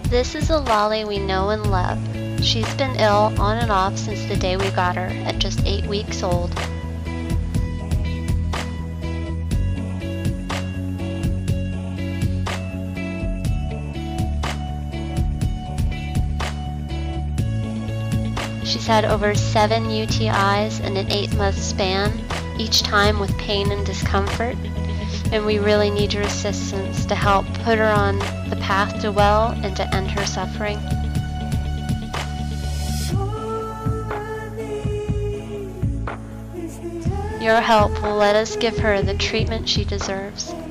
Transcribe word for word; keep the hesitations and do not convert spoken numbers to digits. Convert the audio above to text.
This is a Lolly we know and love. She's been ill on and off since the day we got her, at just eight weeks old. She's had over seven U T Is in an eight-month span, each time with pain and discomfort, and we really need your assistance to help put her on the path to well and to end her suffering. Your help will let us give her the treatment she deserves.